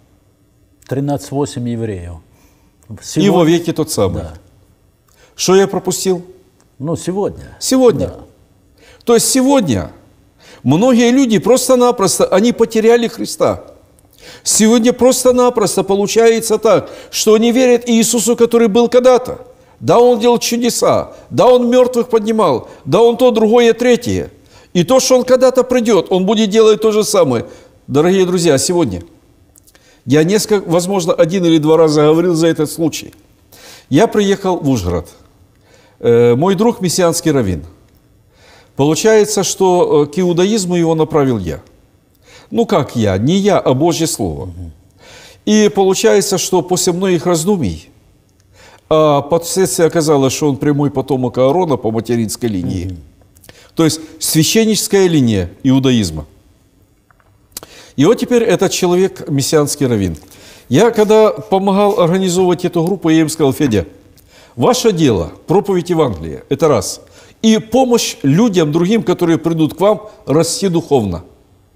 13:8 евреев. и во веки тот самый». Да. Что я пропустил? Ну, сегодня. Сегодня. Да. То есть сегодня многие люди просто-напросто, они потеряли Христа. Сегодня просто-напросто получается так, что они верят Иисусу, который был когда-то. Да, Он делал чудеса, да, Он мертвых поднимал, да, Он то, другое, третье. И то, что Он когда-то придет, Он будет делать то же самое. Дорогие друзья, сегодня я несколько, возможно, 1 или 2 раза говорил за этот случай. Я приехал в Ужгород. Мой друг мессианский раввин. Получается, что к иудаизму его направил я. Ну, как я? Не я, а Божье Слово. И получается, что после многих раздумий, а впоследствии оказалось, что он прямой потомок Аарона по материнской линии. То есть священническая линия иудаизма. И вот теперь этот человек, мессианский раввин. Я, когда помогал организовывать эту группу, я им сказал: Федя, ваше дело, проповедь Евангелия, это раз. И помощь людям, другим, которые придут к вам, расти духовно.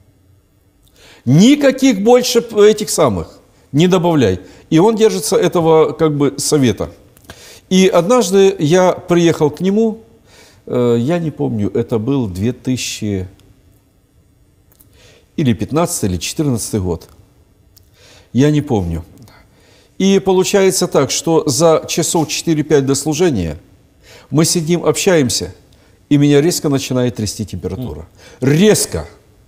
Никаких больше этих самых не добавляй. И он держится этого как бы совета. И однажды я приехал к нему, я не помню, это был 2000 или 15 или 14 год. Я не помню. И получается так, что за часов 4-5 до служения мы сидим, общаемся, и меня резко начинает трясти температура. Резко.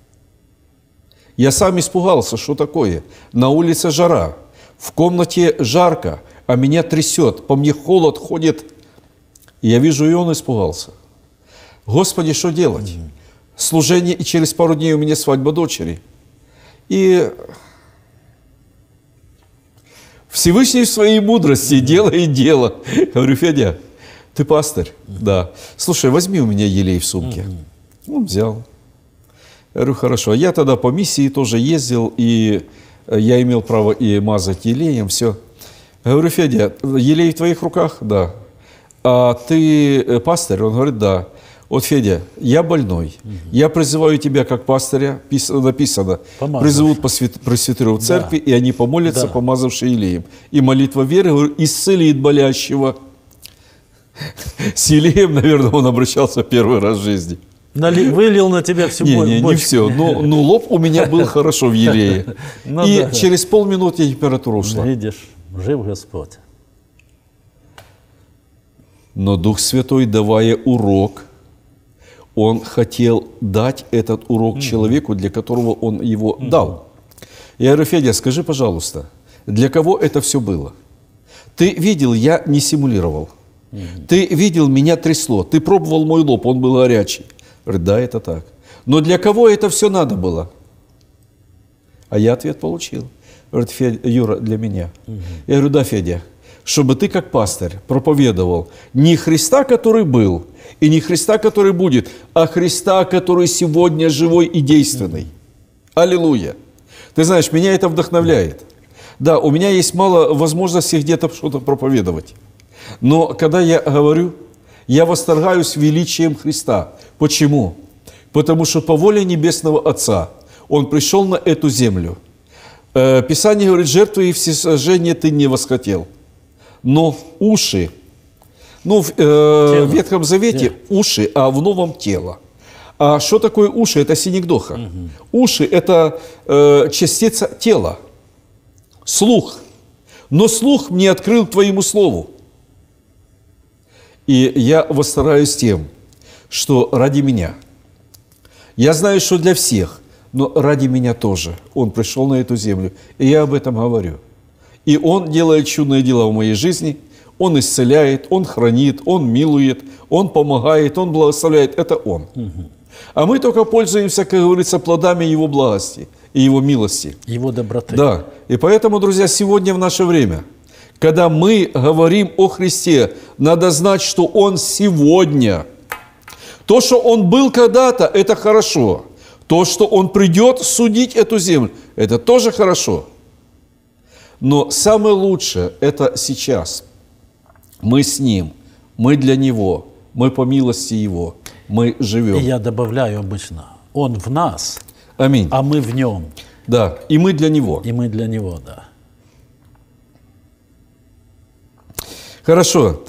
Я сам испугался, что такое. На улице жара, в комнате жарко, а меня трясет, по мне холод ходит. И я вижу, и он испугался. Господи, что делать? Служение, и через пару дней у меня свадьба дочери. И Всевышний в своей мудрости делает дело. Говорю: Федя, ты пастырь? Да. Слушай, возьми у меня елей в сумке. Он взял. Я говорю: хорошо. Я тогда по миссии тоже ездил, и я имел право и мазать елеем, все. Я говорю: Федя, елей в твоих руках? Да. А ты пастырь? Он говорит: да. Вот, Федя, я больной. Я призываю тебя как пастыря, написано, призовут пресвитеров в церкви, и они помолятся, помазавши елеем. И молитва веры, говорю, исцелит болящего. С елеем, наверное, он обращался первый раз в жизни. Вылил на тебя всю бочку. Не все. Но лоб у меня был хорошо в елее. И через полминуты температура ушла. Видишь, жив Господь. Но Дух Святой, давая урок, Он хотел дать этот урок человеку, для которого Он его дал. Я говорю: Федя, скажи, пожалуйста, для кого это все было? Ты видел, я не симулировал. Ты видел, меня трясло. Ты пробовал мой лоб, он был горячий. Говорит: да, это так. Но для кого это все надо было? А я ответ получил. Говорит: Федя, Юра, для меня. Я говорю: да, Федя, чтобы ты как пастырь проповедовал не Христа, который был, и не Христа, который будет, а Христа, который сегодня живой и действенный. Аллилуйя! Ты знаешь, меня это вдохновляет. Да, у меня есть мало возможностей где-то что-то проповедовать. Но когда я говорю, я восторгаюсь величием Христа. Почему? Потому что по воле Небесного Отца Он пришел на эту землю. Писание говорит: жертвы и всесожжения ты не восхотел. Но уши, в Ветхом Завете уши, а в Новом тело. А что такое уши? Это синекдоха. Уши – это частица тела. Слух. Но слух мне открыл твоему слову. И я восторгаюсь тем, что ради меня, я знаю, что для всех, но ради меня тоже Он пришел на эту землю. И я об этом говорю. И Он делает чудные дела в моей жизни, Он исцеляет, Он хранит, Он милует, Он помогает, Он благословляет. Это Он. А мы только пользуемся, как говорится, плодами Его благости и Его милости. Его доброты. Да. И поэтому, друзья, сегодня в наше время, когда мы говорим о Христе, надо знать, что Он сегодня. То, что Он был когда-то, это хорошо. То, что Он придет судить эту землю, это тоже хорошо. Но самое лучшее – это сейчас. Мы с Ним, мы для Него, мы по милости Его, мы живем. И я добавляю обычно, Он в нас, Аминь. а мы в Нем. Да, и мы для Него. И мы для Него, да. Хорошо.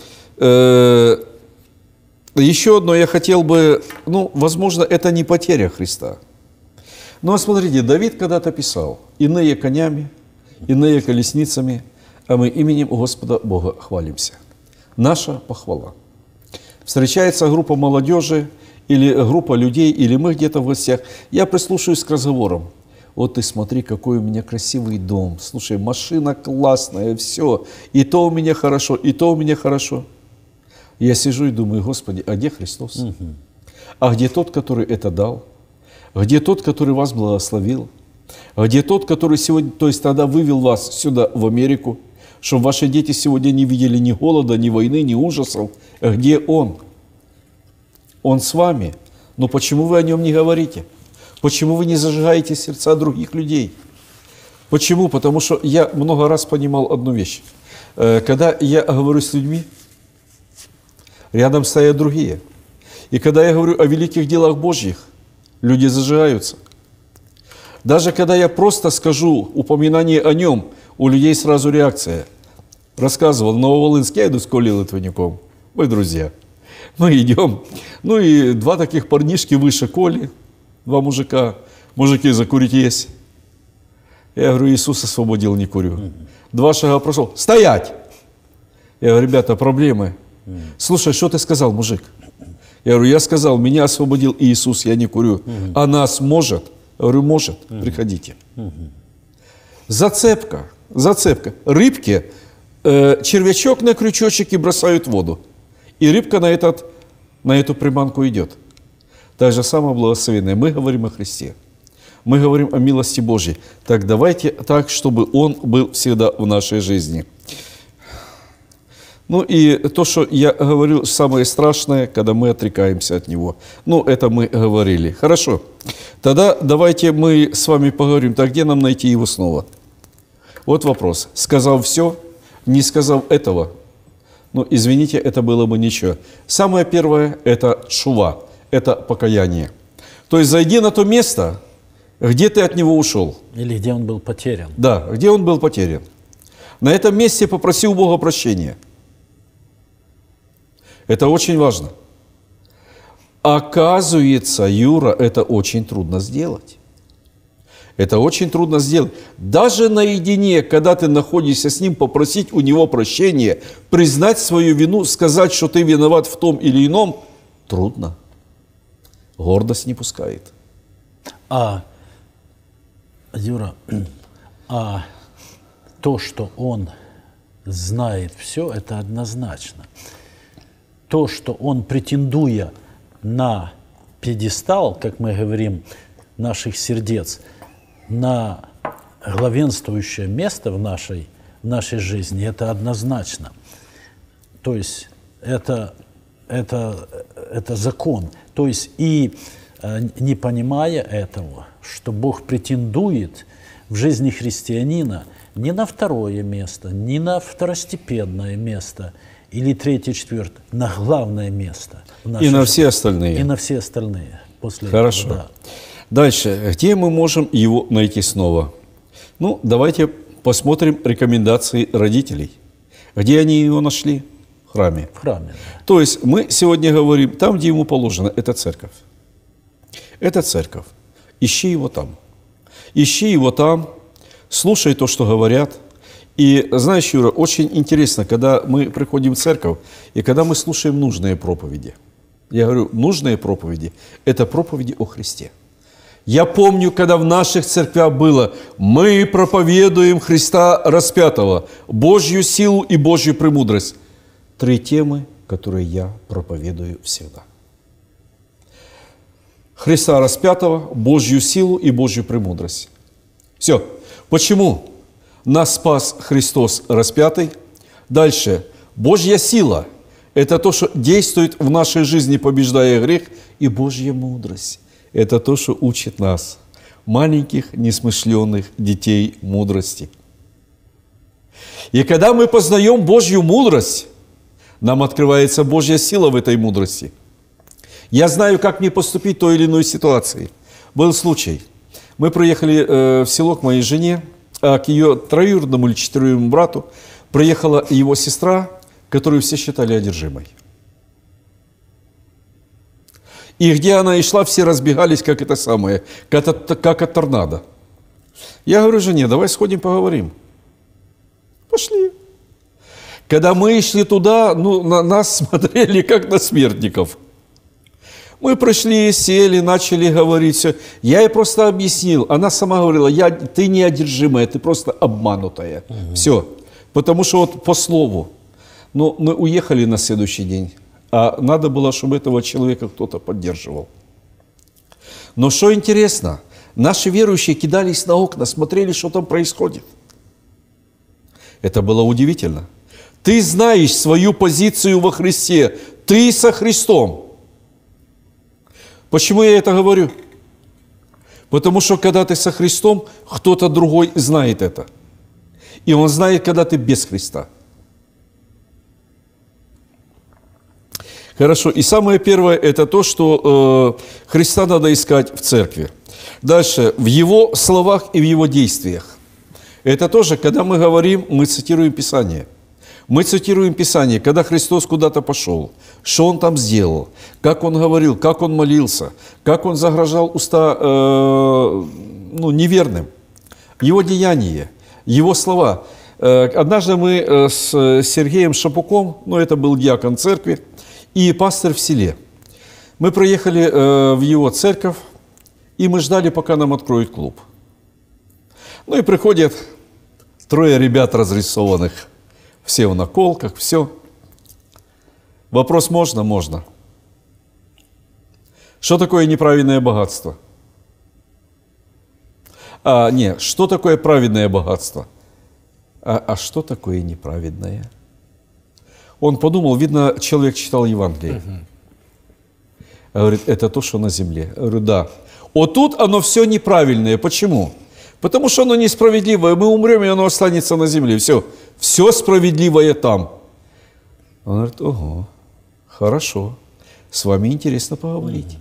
Еще одно я хотел бы, возможно, это не потеря Христа. Но смотрите, Давид когда-то писал: «Иные конями, иные колесницами, а мы именем Господа Бога хвалимся». Наша похвала. Встречается группа молодежи или группа людей, или мы где-то в гостях. Я прислушаюсь к разговорам. Вот ты смотри, какой у меня красивый дом. Слушай, машина классная, все. И то у меня хорошо, и то у меня хорошо. Я сижу и думаю: Господи, а где Христос? А где тот, который это дал? Где тот, который вас благословил? Где тот, который сегодня, то есть тогда вывел вас сюда, в Америку, чтобы ваши дети сегодня не видели ни голода, ни войны, ни ужасов? Где Он? Он с вами. Но почему вы о Нем не говорите? Почему вы не зажигаете сердца других людей? Почему? Потому что я много раз понимал одну вещь. Когда я говорю с людьми, рядом стоят другие. И когда я говорю о великих делах Божьих, люди зажигаются. Даже когда я просто скажу упоминание о Нем, у людей сразу реакция. Рассказывал, в Нововолынске я иду с Колей Литвинюком. Мы друзья. Мы идем. И два таких парнишки выше Коли, два мужика. Мужики, закурить есть? Я говорю: Иисус освободил, не курю. 2 шага прошел. Стоять! Я говорю: ребята, проблемы. Слушай, что ты сказал, мужик? Я говорю: я сказал, меня освободил Иисус, я не курю. А нас может? Я говорю: может, приходите. Зацепка. Рыбки, червячок на крючочек и бросают в воду. И рыбка на эту приманку идет. Так же самое благословенное. Мы говорим о Христе. Мы говорим о милости Божьей. Так давайте так, чтобы Он был всегда в нашей жизни. И то, что я говорю, самое страшное, когда мы отрекаемся от Него. Это мы говорили. Хорошо. Тогда давайте мы с вами поговорим, так где нам найти Его снова? Вот вопрос. Сказав все, не сказав этого, извините, это было бы ничего. Самое первое – это шува, это покаяние. То есть зайди на то место, где ты от Него ушел. Или где он был потерян. Да, где он был потерян. На этом месте попроси у Бога прощения. Это очень важно. Оказывается, Юра, это очень трудно сделать. Это очень трудно сделать. Даже наедине, когда ты находишься с Ним, попросить у Него прощения, признать свою вину, сказать, что ты виноват в том или ином, трудно. Гордость не пускает. Юра, то, что Он знает все, это однозначно. То, что Он, претендуя на пьедестал, как мы говорим, наших сердец, на главенствующее место в нашей жизни, это однозначно. То есть это закон. То есть и не понимая этого, что Бог претендует в жизни христианина не на второе место, не на второстепенное место или третье, четвертое, на главное место. И на все остальные. И на все остальные. Хорошо. Этого, да. Дальше. Где мы можем Его найти снова? Давайте посмотрим рекомендации родителей. Где они Его нашли? В храме. В храме, да. То есть мы сегодня говорим, там, где Ему положено, это церковь. Это церковь. Ищи Его там. Ищи Его там, слушай то, что говорят. И знаешь, Юра, очень интересно, когда мы приходим в церковь, и когда мы слушаем нужные проповеди. Я говорю, нужные проповеди – это проповеди о Христе. Я помню, когда в наших церквях было, мы проповедуем Христа распятого, Божью силу и Божью премудрость. 3 темы, которые я проповедую всегда. Христа распятого, Божью силу и Божью премудрость. Все. Почему нас спас Христос распятый? Дальше. Божья сила – это то, что действует в нашей жизни, побеждая грех. И Божья мудрость – это то, что учит нас, маленьких, несмышленных детей, мудрости. И когда мы познаем Божью мудрость, нам открывается Божья сила в этой мудрости. Я знаю, как мне поступить в той или иной ситуации. Был случай. Мы приехали в село к моей жене, а к ее троюродному или четвероюродному брату приехала его сестра, которую все считали одержимой. И где она и шла, все разбегались, как это самое, как от торнадо. Я говорю жене, давай сходим поговорим. Пошли. Когда мы шли туда, на нас смотрели, как на смертников. Мы пришли, сели, начали говорить все. Я ей просто объяснил. Она сама говорила, ты не одержимая, ты просто обманутая. Все. Потому что вот по слову. Но мы уехали на следующий день. А надо было, чтобы этого человека кто-то поддерживал. Но что интересно, наши верующие кидались на окна, смотрели, что там происходит. Это было удивительно. Ты знаешь свою позицию во Христе. Ты со Христом. Почему я это говорю? Потому что когда ты со Христом, кто-то другой знает это. И он знает, когда ты без Христа. Хорошо. И самое первое, это то, что Христа надо искать в церкви. Дальше, в Его словах и в Его действиях. Это тоже, когда мы говорим, мы цитируем Писание. Мы цитируем Писание, когда Христос куда-то пошел, что Он там сделал, как Он говорил, как Он молился, как Он загрожал уста неверным. Его деяния, Его слова. Однажды мы с Сергеем Шапуком, это был диакон церкви, и пастор в селе. Мы приехали в его церковь, и мы ждали, пока нам откроют клуб. И приходят 3 ребят разрисованных, все в наколках, все. Вопрос можно? Можно. Что такое неправедное богатство? Что такое праведное богатство? А что такое неправедное? Он подумал, видно, человек читал Евангелие. Говорит, это то, что на земле. Я говорю, да. Вот тут оно все неправильное. Почему? Потому что оно несправедливое. Мы умрем, и оно останется на земле. Все справедливое там. Он говорит, ого, хорошо. С вами интересно поговорить.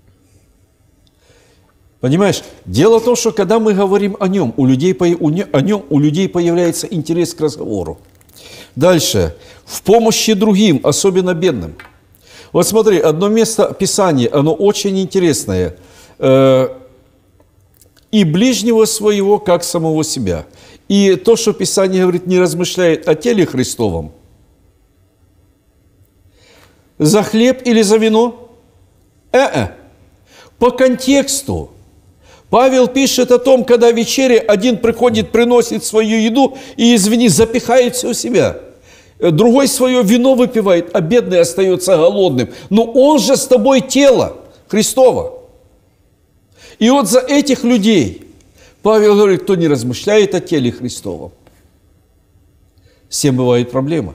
Понимаешь, дело в том, что когда мы говорим о нем, у людей появляется интерес к разговору. Дальше. В помощи другим, особенно бедным. Вот смотри, одно место Писания, оно очень интересное. И ближнего своего, как самого себя. И то, что Писание говорит, не размышляет о теле Христовом. За хлеб или за вино? По контексту. Павел пишет о том, когда в вечере один приходит, приносит свою еду и, запихает все у себя. Другой свое вино выпивает, а бедный остается голодным. Но он же с тобой тело Христово. И вот за этих людей Павел говорит, кто не размышляет о теле Христовом, с тем бывают проблемы.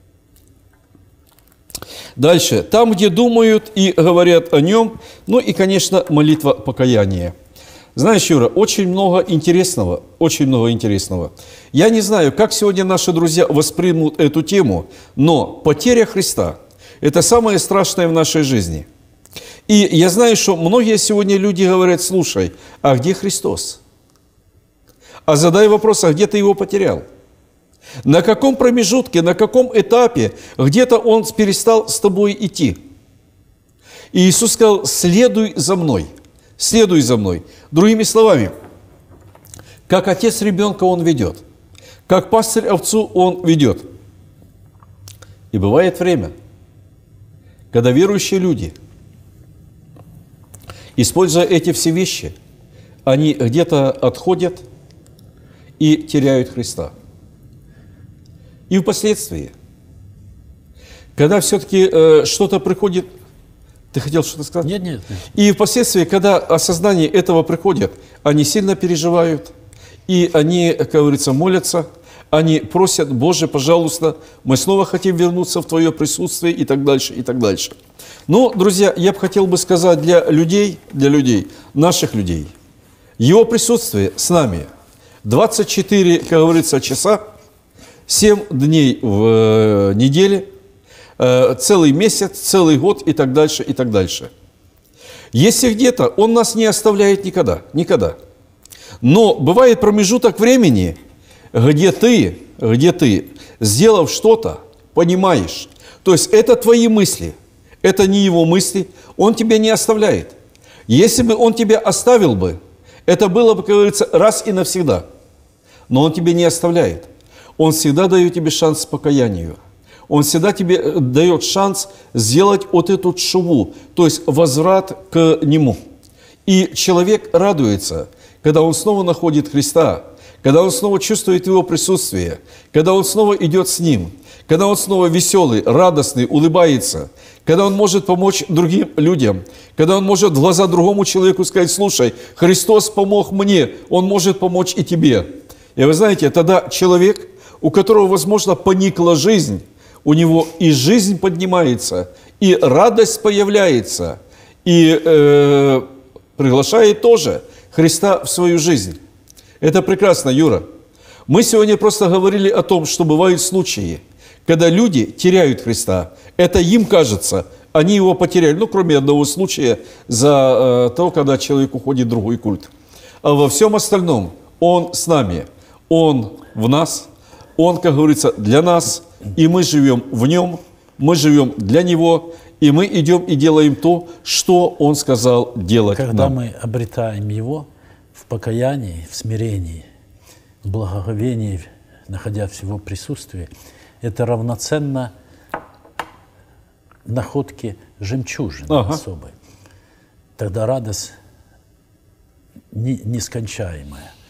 Дальше. Там, где думают и говорят о нем, и, конечно, молитва покаяния. Знаешь, Юра, очень много интересного. Я не знаю, как сегодня наши друзья воспримут эту тему, но потеря Христа – это самое страшное в нашей жизни. И я знаю, что многие сегодня люди говорят, слушай, а где Христос? А задай вопрос, а где ты его потерял? На каком промежутке, на каком этапе где-то он перестал с тобой идти? И Иисус сказал, следуй за мной. Следуй за мной. Другими словами, как отец ребенка он ведет, как пастырь овцу он ведет. И бывает время, когда верующие люди, используя эти все вещи, они где-то отходят и теряют Христа. И впоследствии, когда все-таки что-то приходит... Ты хотел что-то сказать? Нет, нет. И впоследствии, когда осознание этого приходит, они сильно переживают, и они, как говорится, молятся, они просят: Боже, пожалуйста, мы снова хотим вернуться в Твое присутствие, и так дальше, и так дальше. Но, друзья, я бы хотел бы сказать для людей, наших людей, Его присутствие с нами 24, как говорится, часа, 7 дней в неделе, целый месяц, целый год и так дальше, и так дальше. Если где-то, Он нас не оставляет никогда, никогда. Но бывает промежуток времени, где ты, сделав что-то, понимаешь, то есть это твои мысли, это не Его мысли, Он тебя не оставляет. Если бы Он тебя оставил бы, это было бы, как говорится, раз и навсегда. Но Он тебя не оставляет. Он всегда дает тебе шанс к покаянию. Он всегда тебе дает шанс сделать вот эту тшуву, то есть возврат к Нему. И человек радуется, когда он снова находит Христа, когда он снова чувствует Его присутствие, когда он снова идет с Ним, когда он снова веселый, радостный, улыбается, когда он может помочь другим людям, когда он может в глаза другому человеку сказать: слушай, Христос помог мне, Он может помочь и тебе. И вы знаете, тогда человек, у которого, возможно, поникла жизнь, у него и жизнь поднимается, и радость появляется, и приглашает тоже Христа в свою жизнь. Это прекрасно, Юра. Мы сегодня просто говорили о том, что бывают случаи, когда люди теряют Христа. Это им кажется, они Его потеряли. Ну, кроме одного случая, за то, когда человек уходит в другой культ. А во всем остальном Он с нами, Он в нас, Он, как говорится, для нас, и мы живем в Нем, мы живем для Него, и мы идем и делаем то, что Он сказал делать Когда нам. мы обретаем Его в покаянии, в смирении, в благоговении, находясь в Его присутствии, это равноценно находке жемчужины особой. Тогда радость нескончаемая.